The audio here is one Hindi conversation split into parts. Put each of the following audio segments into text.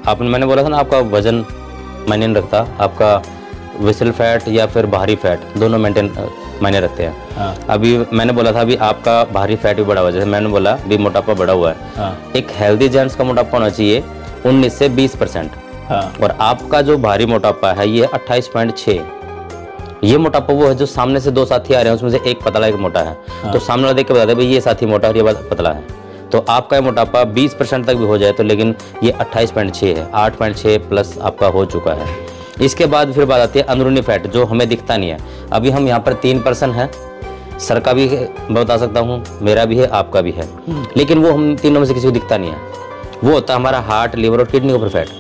आपने मैंने बोला था ना आपका वजन मायने नहीं रखता, आपका विसल फैट या फिर बाहरी फैट दोनों मेंटेन मायने रखते हैं। हाँ। अभी मैंने बोला था अभी आपका बाहरी फैट भी बढ़ा हुआ है, जैसे मैंने बोला भी मोटापा बढ़ा हुआ है। हाँ। एक हेल्दी जेंट्स का मोटापा होना चाहिए 19 से 20%। हाँ। और आपका जो भारी मोटापा है ये 28.6। ये मोटापा वो है जो सामने से दो साथी आ रहे हैं उसमें से एक पतला एक मोटा है। हाँ। तो सामने वाला देख के बता दे भाई ये साथी मोटा है और ये पतला है। तो आपका ये मोटापा 20% तक भी हो जाए तो, लेकिन ये 28.6 है, 8.6 प्लस आपका हो चुका है। इसके बाद फिर बात आती है अंदरूनी फैट जो हमें दिखता नहीं है। अभी हम यहाँ पर 3% है, सर का भी बता सकता हूँ, मेरा भी है, आपका भी है, लेकिन वो हम तीनों में से किसी को दिखता नहीं है। वो होता है हमारा हार्ट, लिवर और किडनी के ऊपर फैट।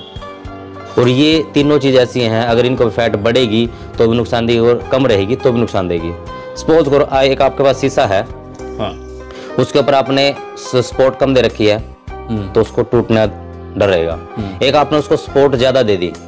और ये तीनों चीज़ ऐसी हैं अगर इनको फैट बढ़ेगी तो भी नुकसान देगी और कम रहेगी तो भी नुकसान देगी। सपोज करो एक आपके पास शीशा है, हाँ। उसके ऊपर आपने स्पॉट कम दे रखी है तो उसको टूटने का डर रहेगा। एक आपने उसको स्पॉट ज़्यादा दे दी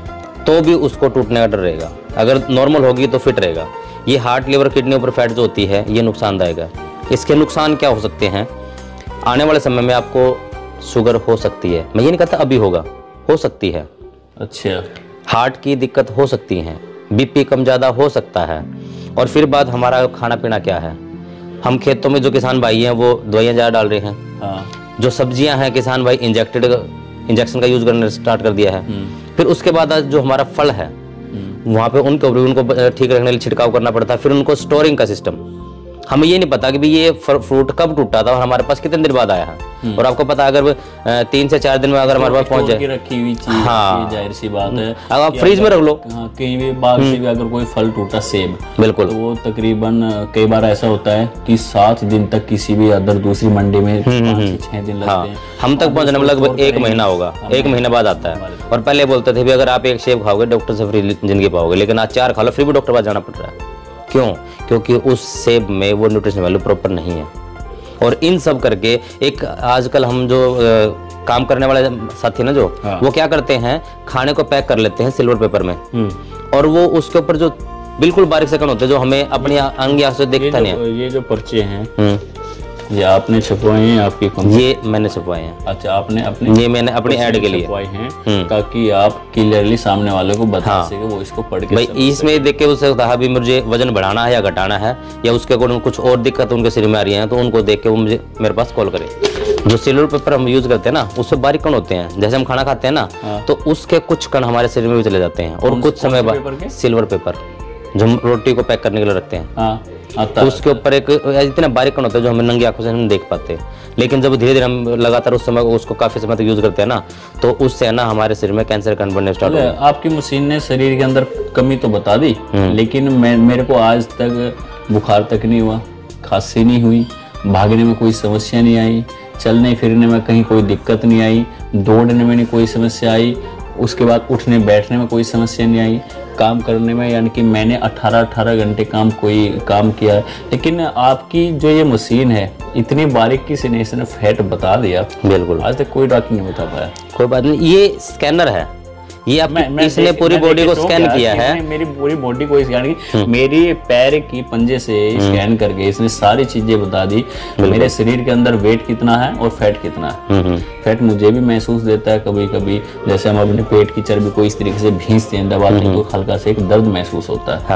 तो भी उसको टूटने का डर रहेगा। अगर नॉर्मल होगी तो फिट रहेगा। ये हार्ट, लिवर, किडनी ऊपर फैट जो होती है ये नुकसानदायक है। इसके नुकसान क्या हो सकते हैं? आने वाले समय में आपको शुगर हो सकती है, मैं ये नहीं कहता अभी होगा, हो सकती है। अच्छा। हार्ट की दिक्कत हो सकती है, बीपी कम ज़्यादा हो सकता है। और फिर बात हमारा खाना पीना क्या है। हम खेतों में जो किसान भाई हैं वो दवाइयाँ ज़्यादा डाल रहे हैं। हाँ। जो सब्जियां हैं किसान भाई इंजेक्शन का यूज़ करना स्टार्ट कर दिया है। फिर उसके बाद जो हमारा फल है वहाँ पे उनको ठीक रखने के लिए छिड़काव करना पड़ता है। फिर उनको स्टोरिंग का सिस्टम, हमें ये नहीं पता कि भी ये फ्रूट कब टूटा था और हमारे पास कितने दिन बाद आया है। और आपको पता अगर 3 से 4 दिन में अगर हमारे पास पहुंच जाए, रखी हुई चीज, हाँ, जाहिर सी बात है। अगर आप फ्रीज में रख लो, कहीं भी बाग से भी अगर कोई फल टूटा, सेब, बिल्कुल, तो वो तकरीबन कई बार ऐसा होता है कि 7 दिन तक किसी भी अदर दूसरी मंडी में 5 से 6 दिन लगते हैं। हम तक पहुंचने में लगभग 1 महीना होगा, 1 महीने बाद आता है। और पहले बोलते थे भी अगर आप एक सेब खाओगे डॉक्टर से फ्री जिंदगी पाओगे, लेकिन आज 4 खा लो फिर भी डॉक्टर पास जाना पड़ रहा है। क्यों? क्योंकि उस सेब में वो न्यूट्रिशन वैल्यू प्रॉपर नहीं है। और इन सब करके एक आजकल हम जो काम करने वाले साथी ना जो, हाँ, वो क्या करते हैं खाने को पैक कर लेते हैं सिल्वर पेपर में, और वो उसके ऊपर जो बिल्कुल बारीक से कण होते हैं जो हमें अपनी आंखों से दिखता नहीं है। ये जो पर्चे हैं ये आपने छपवाए हैं? आपकी कंपनी? ये मैंने छपवाए हैं। अच्छा, आपने अपने, ये मैंने अपनी ऐड के लिए छपवाए हैं ताकि आप क्लियरली सामने वाले को बता सके, वो इसको पढ़ के भाई इसमें देख के उससे कहा भी मुझे वजन बढ़ाना है या घटाना है, या उसके अकॉर्डिंग कुछ और दिक्कत उनके शरीर में आ रही है तो उनको देख के वो मुझे मेरे पास कॉल करे। जो सिल्वर पेपर हम यूज करते हैं ना उससे बारीक कण होते हैं, जैसे हम खाना खाते हैं ना तो उसके कुछ कण हमारे शरीर में भी चले जाते हैं। और कुछ समय बाद सिल्वर पेपर जो हम रोटी को पैक करने के लिए रखते हैं, तो उसके ऊपर एक इतने बारीक कण होते हैं जो हमें नंगी आंखों से नहीं देख पाते। लेकिन जब धीरे धीरे हम लगातार उस समय उसको काफी समय तक यूज करते हैं ना तो उससे है ना हमारे शरीर में कैंसर कण बनने स्टार्ट हो गए। आपकी मशीन ने शरीर के अंदर कमी तो बता दी, लेकिन मेरे को आज तक बुखार तक नहीं हुआ, खांसी नहीं हुई, भागने में कोई समस्या नहीं आई, चलने फिरने में कहीं कोई दिक्कत नहीं आई, दौड़ने में नहीं कोई समस्या आई, उसके बाद उठने बैठने में कोई समस्या नहीं आई, काम करने में, यानी कि मैंने 18 घंटे काम किया है। लेकिन आपकी जो ये मशीन है इतनी बारीकी से इसने फैट बता दिया, बिल्कुल आज तक कोई डॉक्टर नहीं बता पाया। कोई बात नहीं, ये स्कैनर है, ये इसने पूरी बॉडी को स्कैन किया है, मेरी पूरी बॉडी को स्कैन की, मेरी पैर की पंजे से स्कैन करके इसने सारी चीजें बता दी। मेरे शरीर के अंदर वेट कितना है और फैट कितना है। फैट मुझे भी महसूस देता है कभी कभी, जैसे हम अपने पेट की चर्बी को इस तरीके से भींचते हैं, दबाते हैं तो हल्का से एक दर्द महसूस होता है।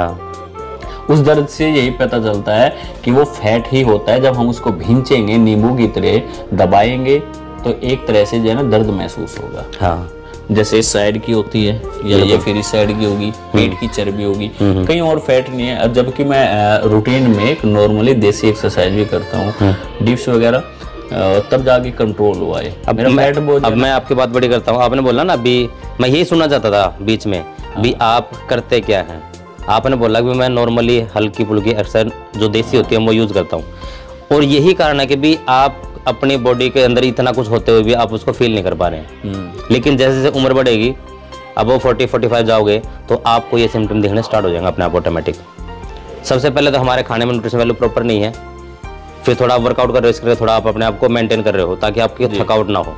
उस दर्द से यही पता चलता है कि वो फैट ही होता है। जब हम उसको भींचेंगे नींबू की तरह दबाएंगे तो एक तरह से जो है ना दर्द महसूस होगा। जैसे इस साइड की होती है या ये फिर इस साइड की होगी, पेट की चर्बी होगी, कहीं और फैट नहीं है। जबकि मैं रूटीन में एक नॉर्मली देसी एक्सरसाइज भी करता हूँ, डिप्स वगैरह, तब जाके कंट्रोल हुआ है। अब मैं आपकी बात बड़ी करता हूँ। आपने बोला ना अभी, मैं यही सुनना चाहता था बीच में भी आप करते क्या हैं। आपने बोला कि मैं नॉर्मली हल्की फुल्की एक्सरसाइज जो देसी होती है वो यूज करता हूँ, और यही कारण है कि भी आप अपनी बॉडी के अंदर इतना कुछ होते हुए भी आप उसको फील नहीं कर पा रहे हैं। लेकिन जैसे जैसे उम्र बढ़ेगी, अब वो 40-45 जाओगे तो आपको ये सिम्टम दिखने स्टार्ट हो जाएंगे अपने आप ऑटोमेटिक। सबसे पहले तो हमारे खाने में न्यूट्रिशन वैल्यू प्रॉपर नहीं है, फिर थोड़ा वर्कआउट कर रहे हो, इसके लिए थोड़ा आप अपने आप को मेंटेन कर रहे हो ताकि आपकी थकावट ना हो।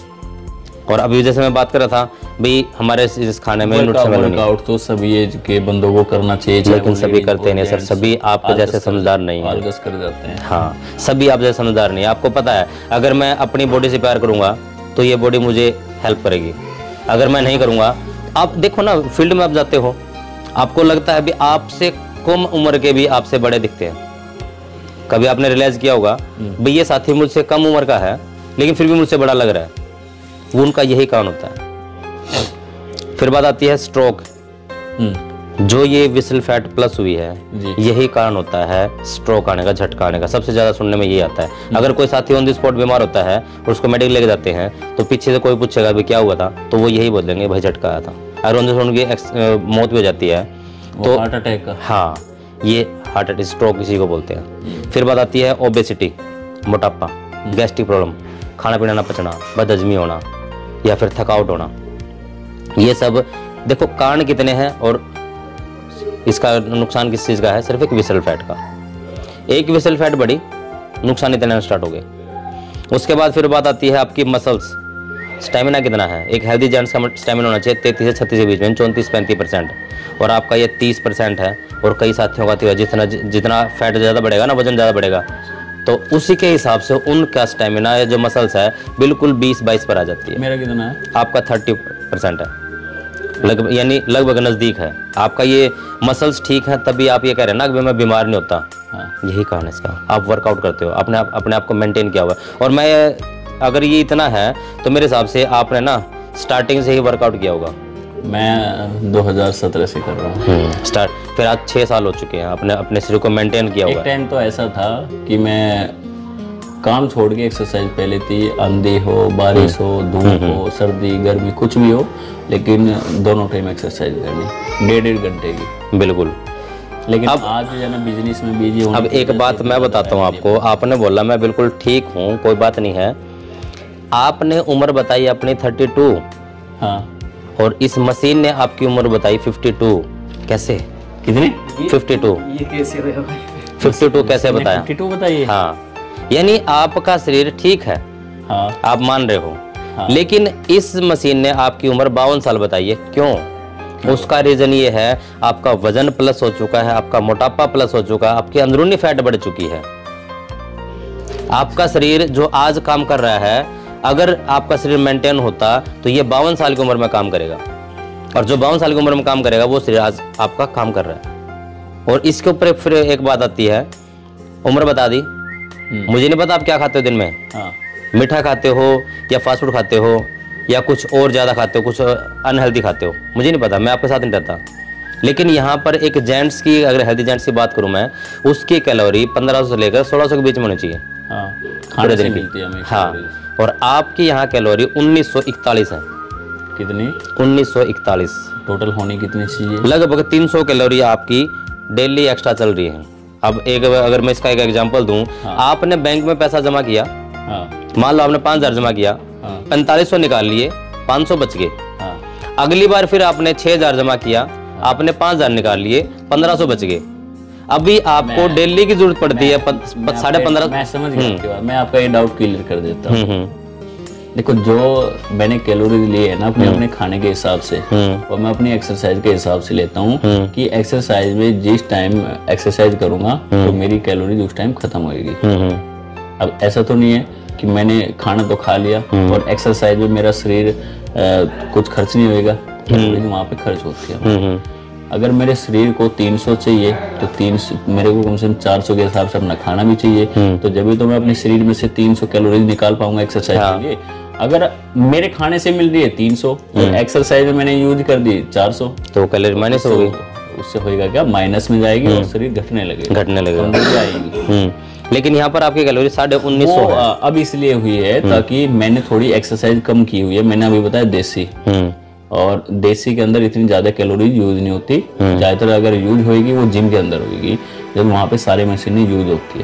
और अभी जैसे मैं बात कर रहा था भाई हमारे इस खाने में वर्कआउट तो सभी एज के बंदों को करना चाहिए, लेकिन सभी करते नहीं सर। सभी आपके जैसे समझदार नहीं है, कर जाते हैं। हाँ, सभी आप जैसे समझदार नहीं है। आपको पता है अगर मैं अपनी बॉडी से प्यार करूंगा तो ये बॉडी मुझे हेल्प करेगी। अगर मैं नहीं करूँगा, आप देखो ना फील्ड में आप जाते हो, आपको लगता है भी आपसे कम उम्र के भी आपसे बड़े दिखते हैं। कभी आपने रियलाइज किया होगा भाई ये साथी मुझसे कम उम्र का है लेकिन फिर भी मुझसे बड़ा लग रहा है, वो उनका यही कारण होता है। फिर बात आती है स्ट्रोक, जो ये विसल फैट प्लस हुई है यही कारण होता है स्ट्रोक आने का, झटका आने का। सबसे ज्यादा सुनने में यही आता है। अगर कोई साथी ऑन द स्पॉट बीमार होता है और उसको मेडिकल लेके जाते हैं तो पीछे से कोई पूछेगा भाई क्या हुआ था, तो वो यही बोलेंगे भाई झटका आया था। अगर ऑन द स्पॉट उनकी मौत भी हो जाती है तो हार्ट अटैक का, हाँ ये हार्ट अटैक, स्ट्रोक इसी को बोलते हैं। फिर बात आती है ओबेसिटी, मोटापा, गैस्ट्रिक प्रॉब्लम, खाना पीना ना पचना, बदहजमी होना या फिर थकावट होना। ये सब देखो कारण कितने हैं और इसका नुकसान किस चीज़ का है, सिर्फ एक विसल फैट का। एक विसल फैट बढ़ी, नुकसान इतने स्टार्ट हो गए। उसके बाद फिर बात आती है आपकी मसल्स, स्टेमिना कितना है। एक हेल्दी जेंट्स का स्टेमिना होना चाहिए 33 से 36 के बीच में, 34-35%, और आपका ये 30% है। और कई साथियों का तो जितना फैट ज़्यादा बढ़ेगा ना, वजन ज़्यादा बढ़ेगा, तो उसी के हिसाब से उनका स्टेमिना या जो मसल्स है बिल्कुल 20-22 पर आ जाती है। मेरा कितना है? आपका 30% है, लगभग, यानी लगभग नज़दीक है आपका। ये मसल्स ठीक है तभी आप ये कह रहे हैं ना कि मैं बीमार नहीं होता। हाँ। यही कारण है इसका, आप वर्कआउट करते हो, अपने आप को मेंटेन किया हुआ है। और मैं अगर ये इतना है तो मेरे हिसाब से आपने ना स्टार्टिंग से ही वर्कआउट किया होगा। मैं 2017 से कर रहा हूँ स्टार्ट, फिर आज 6 साल हो चुके हैं अपने शरीर को मेंटेन किया हुआ। एक टाइम तो ऐसा था कि मैं काम छोड़ के एक्सरसाइज पहले थी, आंधी हो, बारिश हो, धूप हो, सर्दी गर्मी कुछ भी हो, लेकिन दोनों टाइम एक्सरसाइज करनी 1.5 घंटे की। बिल्कुल। लेकिन अब आज जो है ना बिजनेस में बिजी हूँ। अब एक बात मैं बताता हूँ आपको, आपने बोला मैं बिल्कुल ठीक हूँ, कोई बात नहीं है। आपने उम्र बताई अपनी 32, हाँ, और इस मशीन ने आपकी उम्र बताई 52। कैसे? कितनी? 52। ये कैसे हुआ? 52 कैसे बताया? 52 बताइए। हाँ, यानी आपका शरीर ठीक है, हाँ, आप मान रहे हो, हाँ, लेकिन इस मशीन ने आपकी उम्र 52 साल बताई है। क्यों? उसका रीजन ये है आपका वजन प्लस हो चुका है, आपका मोटापा प्लस हो चुका है, आपकी अंदरूनी फैट बढ़ चुकी है। आपका शरीर जो आज काम कर रहा है, अगर आपका शरीर मेंटेन होता तो ये 52 साल की उम्र में काम करेगा, और जो 52 साल की उम्र में काम करेगा वो शरीर आज आपका काम कर रहा है। और इसके ऊपर फिर एक बात आती है, उम्र बता दी, मुझे नहीं पता आप क्या खाते हो दिन में। हाँ। मीठा खाते हो या फास्ट फूड खाते हो या कुछ और ज़्यादा खाते हो, कुछ अनहेल्दी खाते हो, मुझे नहीं पता, मैं आपके साथ नहीं रहता। लेकिन यहाँ पर एक जेंट्स की, अगर हेल्दी जेंट्स की बात करूँ मैं, उसकी कैलोरी 1500 से लेकर 1600 के बीच में होनी चाहिए। हाँ, खाने से मिलती है हमें। हाँ, और आपकी यहाँ कैलोरी 1941 है। कितनी? 1941। टोटल होनी कितनी चाहिए? लगभग 300 कैलोरी आपकी डेली एक्स्ट्रा चल रही है। अब अगर मैं इसका एक एग्जांपल दूं, हाँ। आपने बैंक में पैसा जमा किया, हाँ, मान लो आपने 5000 जमा किया, हाँ, 4500 निकाल लिए, 500 बच गए। हाँ, अगली बार फिर आपने 6000 जमा किया, आपने 5000 निकाल लिए, 1500 बच गए। अभी आपको डेली की जरूरत पड़ती है 15.5। मैं समझ गया आपकी बात। मैं आपका ये डाउट क्लियर कर देता हूँ। देखो, जो मैंने कैलोरी लिए है ना अपने खाने के हिसाब से, और मैं अपनी एक्सरसाइज के हिसाब से लेता हूँ कि एक्सरसाइज में जिस टाइम एक्सरसाइज करूंगा तो मेरी कैलोरी उस टाइम खत्म होगी। अब ऐसा तो नहीं है कि मैंने खाना तो खा लिया और एक्सरसाइज में मेरा शरीर कुछ खर्च नहीं होगा, कैलोरी वहाँ पे खर्च होती है। अगर मेरे शरीर को 300 चाहिए तो 300 मेरे को कम से कम 400 के हिसाब से अपना खाना भी चाहिए, तो जब भी तो मैं अपने शरीर में से 300 कैलोरी निकाल पाऊंगा एक्सरसाइज के लिए। अगर मेरे खाने से मिल रही है 300 और एक्सरसाइज में मैंने यूज कर दी 400, तो कैलोरी माइनस हो गई। उससे होएगा क्या? माइनस में जाएगी और शरीर घटने लगेगा, आएगी। लेकिन यहाँ पर आपकी कैलोरी 1950 है। अब इसलिए हुई है ताकि मैंने थोड़ी एक्सरसाइज कम की हुई है। मैंने अभी बताया देसी, और देसी के अंदर इतनी ज्यादा कैलोरी यूज नहीं होती। ज्यादातर अगर यूज होगी वो जिम के अंदर होगी, जब वहाँ पे सारे मशीनें यूज होती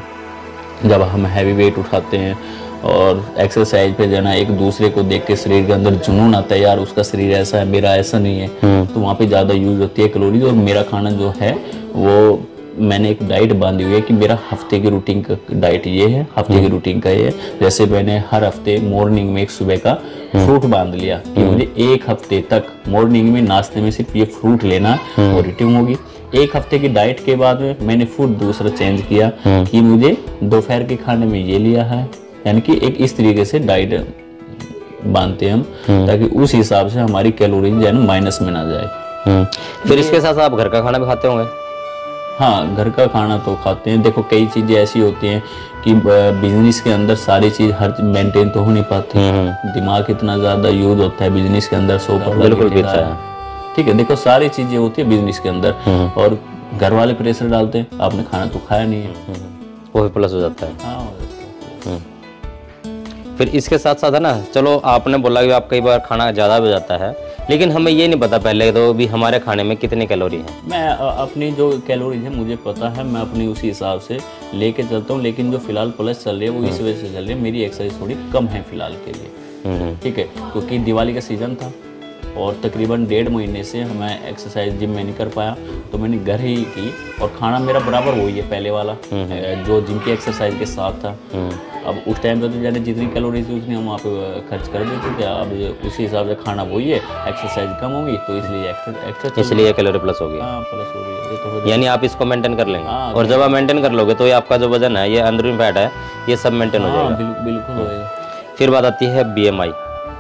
है। जब हम हैवी वेट उठाते हैं और एक्सरसाइज पे जाना, एक दूसरे को देख के शरीर के अंदर जुनून आता है, यार उसका शरीर ऐसा है, मेरा ऐसा नहीं है, तो वहाँ पे ज्यादा यूज होती है कैलोरी। और मेरा खाना जो है वो मैंने एक डाइट बांधी हुई है कि मेरा हफ्ते की रूटीन का डाइट ये है, हफ्ते की रूटीन का ये है। जैसे मैंने हर हफ्ते मॉर्निंग में एक सुबह का फ्रूट बांध लिया कि मुझे एक हफ्ते तक मॉर्निंग में नाश्ते में सिर्फ ये फ्रूट लेना और ईटिंग होगी। एक हफ्ते की डाइट के बाद में मैंने फूड दूसरा चेंज किया कि मुझे दोपहर के खाने में ये लिया है, यानी कि एक इस तरीके से डाइट बांधते हैं हम, ताकि उस हिसाब से हमारी कैलोरी जो है ना माइनस में ना जाए। फिर इसके साथ आप घर का खाना भी खाते होंगे? हाँ, घर का खाना तो खाते हैं। देखो कई चीज़ें ऐसी होती हैं कि बिजनेस के अंदर सारी चीज़ हर मेंटेन तो हो नहीं पाती। दिमाग इतना ज़्यादा यूज होता है बिजनेस के अंदर, बिल्कुल भी है। ठीक है, देखो सारी चीज़ें होती है बिजनेस के अंदर, और घर वाले प्रेशर डालते हैं, आपने खाना तो खाया नहीं है, वो भी प्लस हो जाता है। हाँ हो जाता है। फिर इसके साथ साथ है ना, चलो आपने बोला कि आप कई बार खाना ज़्यादा हो जाता है, लेकिन हमें ये नहीं पता पहले तो भी हमारे खाने में कितनी कैलोरी है। मैं अपनी जो कैलोरीज है मुझे पता है, मैं अपनी उसी हिसाब से लेके चलता हूँ, लेकिन जो फिलहाल प्लस चल रही है वो इस वजह से चल रही है, मेरी एक्सरसाइज थोड़ी कम है फिलहाल के लिए। ठीक है, क्योंकि दिवाली का सीज़न था और तकरीबन 1.5 महीने से मैं एक्सरसाइज जिम में नहीं कर पाया, तो मैंने घर ही की, और खाना मेरा बराबर वही है पहले वाला जो जिम की एक्सरसाइज के साथ था। अब उस टाइम पे तो जाने जितनी कैलोरी थी उतनी हम वहाँ पे खर्च कर देते थे, अब उसी हिसाब से खाना वही है, एक्सरसाइज कम होगी तो इसलिए कैलोरी प्लस होगी। हाँ, प्लस हो रही है। यानी आप इसको मेंटेन कर लेंगे, हाँ, और जब आप मेंटेन कर लोगे तो ये आपका जो वजन है, ये अंदरूनी फैट है, ये सब मेंटेन हो जाएगा। बिल्कुल होएगा। फिर बात आती है BMI,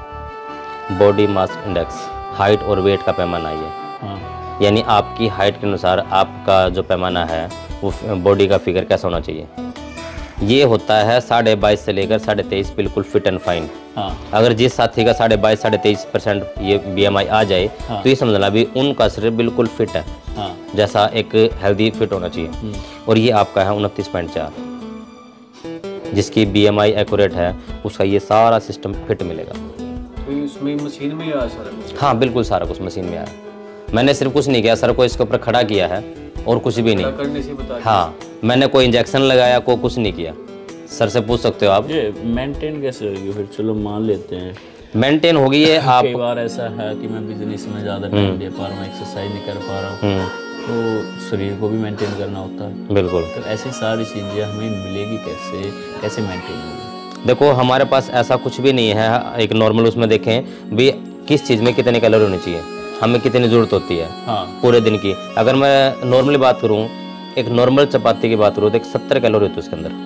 body mass index, height और वेट का पैमाना ये। हाँ। यानी आपकी हाइट के अनुसार आपका जो पैमाना है वो बॉडी का फिगर कैसा होना चाहिए। ये होता है 22.5 से लेकर 23.5, बिल्कुल फिट एंड फाइन। हाँ। अगर जिस साथी का 22-23% ये BMI आ जाए, हाँ। तो ये समझना भी उनका शरीर बिल्कुल फिट है। हाँ। जैसा एक हेल्दी फिट होना चाहिए। और ये आपका है 29.4, जिसकी BMI एक्यूरेट है, उसका ये सारा सिस्टम फिट मिलेगा। तो इसमें मशीन में आया सारा कुछ? हाँ बिल्कुल, सारा कुछ मशीन में आया। मैंने सिर्फ कुछ नहीं किया, सर को इसके ऊपर खड़ा किया है और कुछ भी नहीं करने से बता। हाँ, मैंने कोई इंजेक्शन लगाया, कोई कुछ नहीं किया। सर से पूछ सकते हो आप। ये मेंटेन कैसे होगी फिर? चलो मान लेते हैं मेंटेन होगी ये आप। कई बार ऐसा है कि मैं बिजनेस में ज़्यादा टाइम दे पा रहा हूँ, एक्सरसाइज नहीं कर पा रहा हूँ, तो शरीर को भी मेंटेन करना होता है। बिल्कुल। तो ऐसी सारी चीज़ें हमें मिलेगी कैसे, कैसे मेंटेन होगी? देखो हमारे पास ऐसा कुछ भी नहीं है। एक नॉर्मल उसमें देखें भी किस चीज़ में कितनी कैलोरी होनी चाहिए, हमें कितनी ज़रूरत होती है। हाँ। पूरे दिन की अगर मैं नॉर्मली बात करूँ, एक नॉर्मल चपाती की बात करूँ तो 70 कैलोरी होती है उसके अंदर।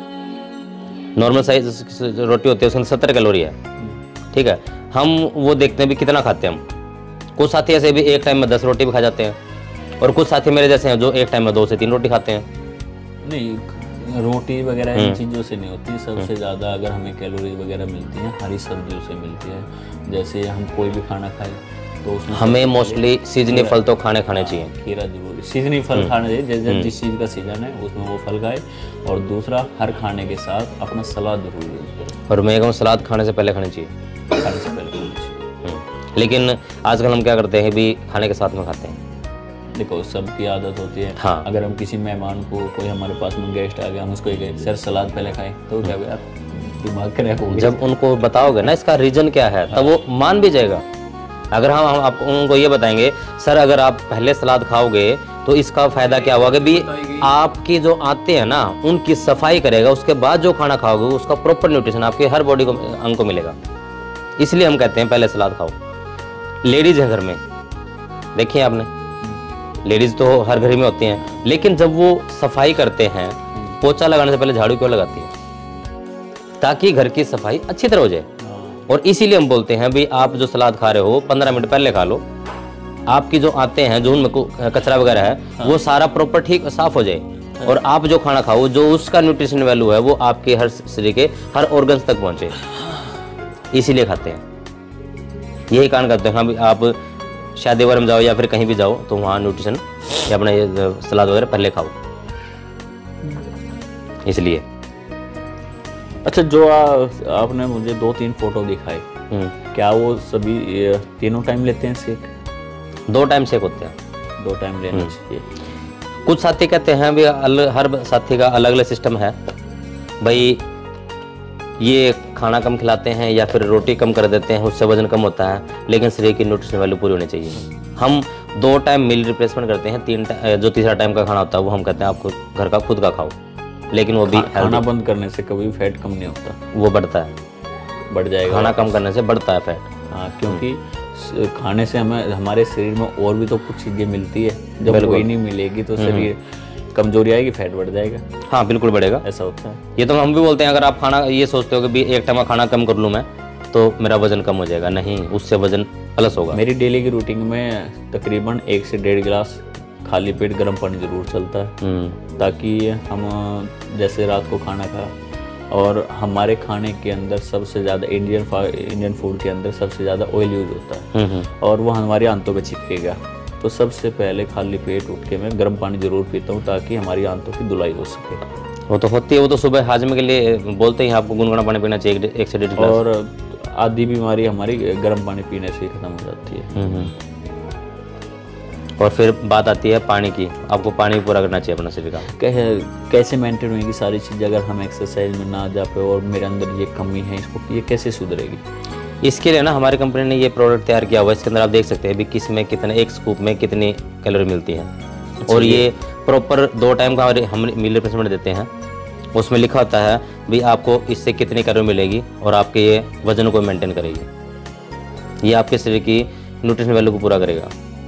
नॉर्मल साइज रोटी होती है उसके अंदर 70 कैलोरी है। ठीक है, हम वो देखते हैं भी कितना खाते हैं हम। कुछ साथी ऐसे भी एक टाइम में 10 रोटी भी खा जाते हैं, और कुछ साथी मेरे जैसे हैं जो एक टाइम में 2 से 3 रोटी खाते हैं। नहीं, रोटी वगैरह इन चीज़ों से नहीं होती। सबसे ज़्यादा अगर हमें कैलोरी वगैरह मिलती है हरी सब्जियों से मिलती है। जैसे हम कोई भी खाना खाएं तो उसमें हमें मोस्टली सीजनी फल तो खाने चाहिए। खीरा जरूरी, सीजनी फल खाना चाहिए। जैसे जिस चीज़ का सीजन है उसमें वो फल खाए, और दूसरा हर खाने के साथ अपना सलाद जरूर यूज करें। और मैं कहूँ सलाद खाने से पहले खानी चाहिए। खाने से पहले खानी चाहिए। लेकिन आजकल हम क्या करते हैं भी खाने के साथ में खाते हैं। देखो सबकी आदत होती है। हाँ। अगर हम किसी मेहमान को, कोई हमारे पास में गेस्ट आ गया, हम उसको एक सर सलाद पहले खाएं, तो क्या यार दिमाग क्रैक हो गया। जब उनको बताओगे ना इसका रीजन क्या है, तब वो मान भी जाएगा। अगर हम आप उनको ये बताएंगे सर अगर आप पहले सलाद खाओगे तो इसका फायदा क्या होगा भी आपकी जो आते हैं ना उनकी सफाई करेगा, उसके बाद जो खाना खाओगे उसका प्रॉपर न्यूट्रिशन आपके हर बॉडी को अंग को मिलेगा। इसलिए हम कहते हैं पहले सलाद खाओ। लेडीज है घर में, देखिए आपने, लेडीज तो हर घर में होती हैं, लेकिन जब वो सफाई करते हैं पोछा लगाने से पहले झाड़ू क्यों लगाती है? ताकि घर की सफाई अच्छी तरह हो जाए। और इसीलिए हम बोलते हैं भी आप जो सलाद खा रहे हो 15 मिनट पहले खा लो, आपकी जो आते हैं जो उनमें कचरा वगैरह है वो सारा प्रॉपर ठीक साफ हो जाए, और आप जो खाना खाओ जो उसका न्यूट्रिशन वैल्यू है वो आपके हर शरीर के हर ऑर्गन्स तक पहुंचे। इसीलिए खाते हैं, यही कारण करते हैं। हाँ भी आप शादी वगैरह में जाओ या फिर कहीं भी जाओ तो वहाँ न्यूट्रिशन या अपना ये सलाद वगैरह पहले खाओ, इसलिए। अच्छा, जो आपने मुझे 2-3 फोटो दिखाए, क्या वो सभी तीनों टाइम लेते हैं शेक? 2 टाइम शेक होते हैं। 2 टाइम लेना चाहिए। कुछ साथी कहते हैं भी हर साथी का अलग अलग सिस्टम है भाई, ये खाना कम खिलाते हैं या फिर रोटी कम कर देते हैं, उससे वजन कम होता है, लेकिन शरीर की न्यूट्रिशन वैल्यू पूरी होनी चाहिए। हम 2 टाइम मील रिप्लेसमेंट करते हैं, 3 टाइम जो तीसरा टाइम का खाना होता है वो हम कहते हैं आप घर का खुद का खाओ, लेकिन वो भी खाना बंद करने से कभी फैट कम नहीं होता, वो बढ़ता है, बढ़ जाएगा। खाना कम करने से बढ़ता है फैट। हाँ, क्योंकि खाने से हमें हमारे शरीर में और भी तो कुछ चीज़ें मिलती है, जब कोई नहीं मिलेगी तो शरीर कमजोरी आएगी, फैट बढ़ जाएगा। हाँ बिल्कुल बढ़ेगा, ऐसा होता है। ये तो हम भी बोलते हैं, अगर आप खाना ये सोचते हो कि भी एक टाइम का खाना कम कर लूँ मैं, तो मेरा वजन कम हो जाएगा, नहीं, उससे वजन प्लस होगा। मेरी डेली की रूटीन में तकरीबन 1 से 1.5 गिलास खाली पेट गर्म पानी ज़रूर चलता है, ताकि हम जैसे रात को खाना खा, और हमारे खाने के अंदर सबसे ज़्यादा इंडियन फूड के अंदर सबसे ज़्यादा ऑयल यूज होता है और वो हमारी आंतों पे चिपकेगा। तो सबसे पहले खाली पेट उठ के मैं गर्म पानी ज़रूर पीता हूँ ताकि हमारी आंतों की धुलाई हो सके। वो तो होती है, वो तो सुबह हाजमे के लिए बोलते हैं आपको गुनगुना पानी पीना चाहिए 1 से 1.5 गिलास। और आधी बीमारी हमारी गर्म पानी पीने से ही खत्म हो जाती है। और फिर बात आती है पानी की, आपको पानी पूरा करना चाहिए अपना शरीर का। कैसे मेंटेन होगी सारी चीज़ें अगर हम एक्सरसाइज में ना जा पाए और मेरे अंदर ये कमी है, इसको ये कैसे सुधरेगी? इसके लिए ना हमारी कंपनी ने ये प्रोडक्ट तैयार किया हुआ है। इसके अंदर आप देख सकते हैं भी किस में कितने, एक स्कूप में कितनी कैलोरी मिलती है। और ये प्रॉपर 2 टाइम का हम मील रिप्लेसमेंट देते हैं। उसमें लिखा होता है भी आपको इससे कितनी कैलोरी मिलेगी और आपके ये वजन को मेंटेन करेगी। ये आपके शरीर की न्यूट्रिशन वैल्यू को पूरा करेगा।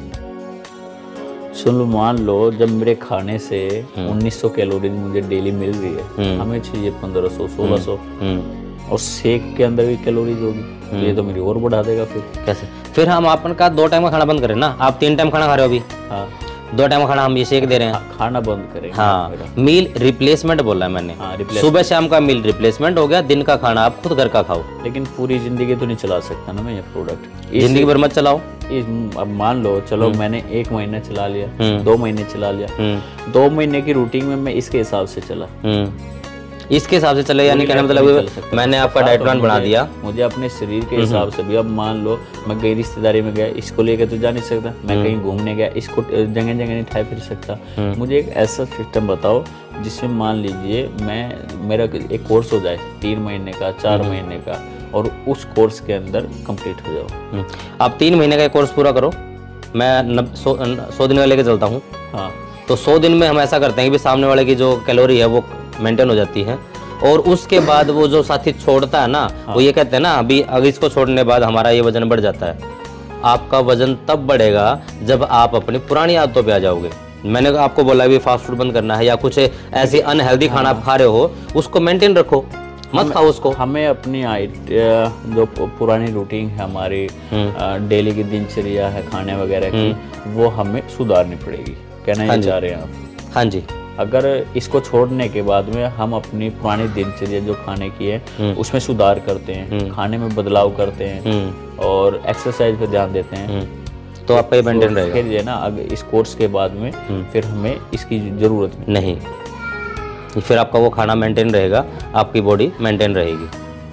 सुन लो, मान लो जब मेरे खाने से 1900 कैलोरी मुझे डेली मिल रही है, हमें चाहिए 1500 1600, और शेक के अंदर भी कैलोरीज होगी, ये तो मेरी और बढ़ा देगा। फिर कैसे? फिर हम अपन का 2 टाइम का खाना बंद करें ना। आप 3 टाइम खाना खा रहे हो अभी, हाँ 2 टाइम का खाना हम ये शेक दे रहे हैं। खाना बंद करेंगे। हाँ, मील रिप्लेसमेंट बोला है मैंने। हाँ, सुबह शाम का मील रिप्लेसमेंट हो गया, दिन का खाना आप खुद घर का खाओ। लेकिन पूरी जिंदगी तो नहीं चला सकता ना मैं ये प्रोडक्ट, जिंदगी भर मत चलाओ। अब मान लो चलो मैंने 1 महीना चला लिया, 2 महीने चला लिया, 2 महीने की रूटीन में मैं इसके हिसाब से चला, इसके हिसाब से चले, यानी कहने मतलब मैंने आपका डाइट प्लान बना दिया। मुझे अपने शरीर के हिसाब से भी, अब मान लो मैं गई रिश्तेदारी में गया, इसको लेकर तो जा नहीं सकता, मैं कहीं घूमने गया, इसको जगह जगह नहीं ठाए फिर सकता। मुझे एक ऐसा सिस्टम बताओ जिसमें मान लीजिए मेरा एक कोर्स हो जाए 3 महीने का, 4 महीने का, और उस कोर्स के अंदर कंप्लीट हो जाओ। आप 3 महीने का कोर्स पूरा करो, मैं 100 दिन का लेके चलता हूँ। हाँ, तो 100 दिन में हम ऐसा करते हैं कि सामने वाले की जो कैलोरी है वो मेंटेन हो जाती है। और उसके बाद वो जो साथी छोड़ता है ना, वो ये कहते हैं ना अभी अगर इसको छोड़ने के बाद हमारा ये वजन बढ़ जाता है। आपका वजन तब बढ़ेगा जब आप अपनी पुरानी आदतों पे आ जाओगे। मैंने आपको बोला भी फास्ट फूड बंद करना है या कुछ ऐसी अनहेल्दी खाना आप खा रहे हो, उसको मेंटेन रखो, मत खाओ उसको। हमें अपनी जो पुरानी रूटीन है हमारी, डेली की दिनचर्या है खाने वगैरह की, वो हमें सुधारनी पड़ेगी। कहना ये चाह रहे हैं आप? हाँ जी। अगर इसको छोड़ने के बाद में हम अपनी पुरानी दिनचर्या जो खाने की है उसमें सुधार करते हैं, खाने में बदलाव करते हैं और एक्सरसाइज पे ध्यान देते हैं, तो आपका ये मेंटेन रहेगा। फिर ये ना अगर इस कोर्स के बाद में फिर हमें इसकी जरूरत नहीं, फिर आपका वो खाना मेंटेन रहेगा, आपकी बॉडी मेंटेन रहेगी।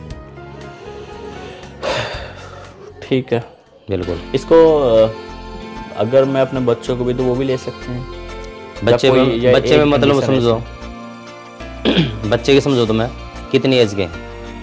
ठीक है, बिल्कुल। इसको अगर मैं अपने बच्चों को भी, तो वो भी ले सकते हैं। बच्चे में मतलब समझो, बच्चे की समझो तो मैं कितनी एज के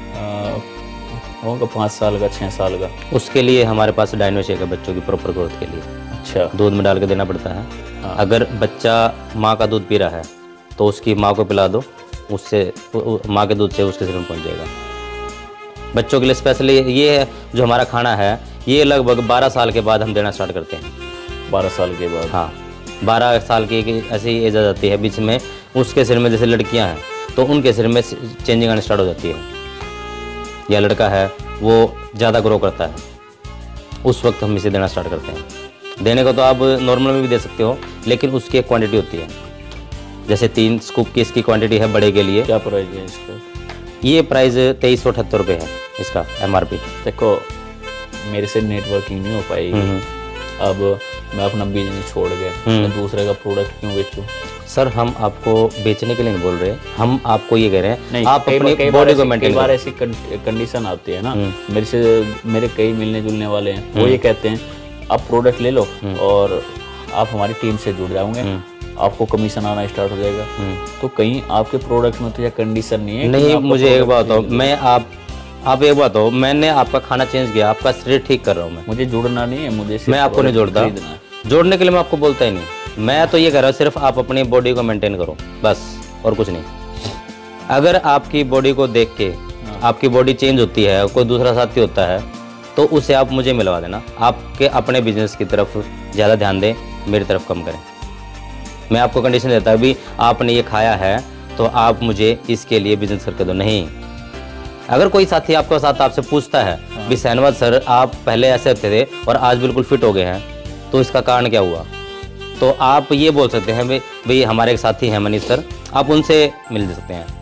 होगा 5 साल का, 6 साल का। उसके लिए हमारे पास डाइनो शेक है बच्चों की प्रॉपर ग्रोथ के लिए। अच्छा, दूध में डाल के देना पड़ता है। हाँ। अगर बच्चा माँ का दूध पी रहा है तो उसकी माँ को पिला दो, उससे माँ के दूध से उसके शरीर में पहुँच जाएगा। बच्चों के लिए स्पेशली ये है जो हमारा खाना है, ये लगभग 12 साल के बाद हम देना स्टार्ट करते हैं। 12 साल के बाद? हाँ, 12 साल की ऐसी एज आ जाती है बीच में, उसके शरीर में जैसे लड़कियां हैं तो उनके शरीर में चेंजिंग आने स्टार्ट हो जाती है, या लड़का है वो ज़्यादा ग्रो करता है, उस वक्त हम इसे देना स्टार्ट करते हैं। देने को तो आप नॉर्मल में भी दे सकते हो, लेकिन उसकी एक क्वांटिटी होती है। जैसे 3 स्कूप की इसकी क्वांटिटी है बड़े के लिए। क्या प्राइस है इसका? ये प्राइस 2378 रुपये है इसका MRP। देखो, मेरे से नेटवर्किंग नहीं हो पाएगी, अब मैं अपना बिजनेस छोड़ के मैं दूसरे का प्रोडक्ट क्यों बेचूं? सर, हम आपको बेचने के लिए नहीं बोल रहे, हम आपको ये कह रहे हैं नहीं, आप अपनी बॉडी को मेंटेन। कई बार ऐसी कंडीशन आती है ना, मेरे कई मिलने जुलने वाले हैं, वो ये कहते हैं आप प्रोडक्ट ले लो और आप हमारी टीम से जुड़ जाओगे, आपको कमीशन आना स्टार्ट हो जाएगा। तो कहीं आपके प्रोडक्ट में तो यह कंडीशन नहीं है? नहीं, मुझे एक बात हो, मैं आप एक बात हो, मैंने आपका खाना चेंज किया, आपका शरीर ठीक कर रहा हूँ मैं। मुझे जुड़ना नहीं है, मुझे मैं आपको नहीं जोड़ता, जोड़ने के लिए मैं आपको बोलता ही नहीं। मैं तो ये कह रहा हूँ सिर्फ आप अपनी बॉडी को मेंटेन करो बस, और कुछ नहीं। अगर आपकी बॉडी को देख के आपकी बॉडी चेंज होती है, कोई दूसरा साथी होता है, तो उसे आप मुझे मिलवा देना। आपके अपने बिजनेस की तरफ ज़्यादा ध्यान दें, मेरी तरफ कम करें। मैं आपको कंडीशन देता भी आपने ये खाया है तो आप मुझे इसके लिए बिजनेस करके दो। नहीं, अगर कोई साथी आपके साथ आपसे पूछता है भी शहनवाज सर आप पहले ऐसे होते थे और आज बिल्कुल फिट हो गए हैं, तो इसका कारण क्या हुआ? तो आप ये बोल सकते हैं भाई हमारे एक साथी हैं मनीष सर, आप उनसे मिल सकते हैं।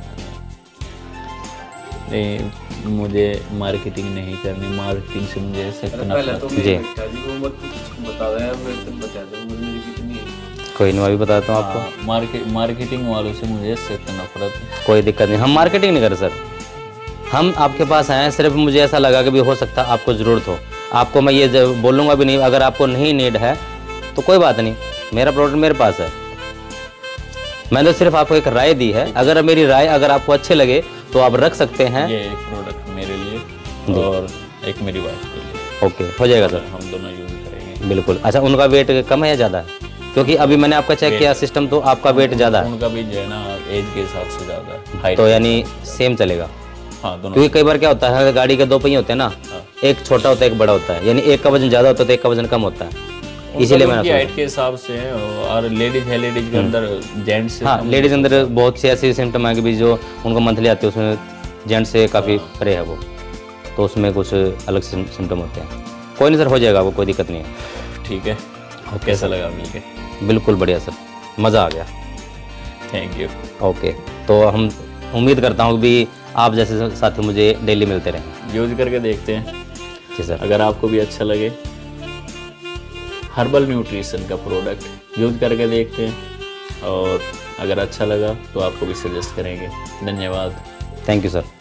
नहीं, मुझे मार्केटिंग नहीं करनी, मार्केटिंग से मुझे सख्त पहले नफरत। तो जी। मेरे पिताजी को मत कुछ बता रहा है, मेरे को बता दो मेरी कितनी है। कोई नहीं, मैं भी बताता हूँ आपको। हाँ, मार्केटिंग वालों से मुझे सख्त नफरत है। कोई दिक्कत नहीं, हम मार्केटिंग नहीं कर सर, हम आपके पास आए हैं सिर्फ मुझे ऐसा लगा कि भी हो सकता है आपको ज़रूरत हो। आपको मैं ये बोलूँगा भी नहीं, अगर आपको नहीं नीड है तो कोई बात नहीं, मेरा प्रोडक्ट मेरे पास है। मैंने तो सिर्फ आपको एक राय दी है, अगर मेरी राय अगर आपको अच्छे लगे तो आप रख सकते हैं। ये एक प्रोडक्ट मेरे लिए और एक मेरी वाइफ के लिए। ओके, हो जाएगा सर, हम दोनों यूज करेंगे। बिल्कुल। अच्छा, उनका वेट कम है या ज़्यादा है? क्योंकि अभी मैंने आपका चेक किया सिस्टम, तो आपका वेट ज़्यादा है, उनका भी जो है ना एज के हिसाब से ज़्यादा है, हाइट। तो यानी सेम चलेगा। हाँ, दोनों। क्योंकि कई बार क्या होता है, गाड़ी के दो पहिए होते हैं ना, एक छोटा होता है एक बड़ा होता है, यानी एक का वजन ज़्यादा होता है तो एक का वजन कम होता है, इसीलिए मैंने हाइट के हिसाब से है। और लेडीज है, लेडीज के अंदर जेंट्स से हाँ, लेडीज अंदर बहुत सी ऐसी सिम्टम है कि भी जो उनको मंथली आती है उसमें जेंट्स से काफ़ी परे है वो, तो उसमें कुछ अलग सिम्टम होते हैं। कोई नहीं सर, हो जाएगा, वो कोई दिक्कत नहीं है। ठीक है। कैसा लगा मिलके? बिल्कुल बढ़िया सर, मज़ा आ गया। Thank you. ओके, तो हम उम्मीद करता हूँ कि आप जैसे साथी मुझे डेली मिलते रहें। यूज करके देखते हैं जी सर। अगर आपको भी अच्छा लगे। हर्बल न्यूट्रिशन का प्रोडक्ट यूज करके देखते हैं, और अगर अच्छा लगा तो आपको भी सजेस्ट करेंगे। धन्यवाद। Thank you sir.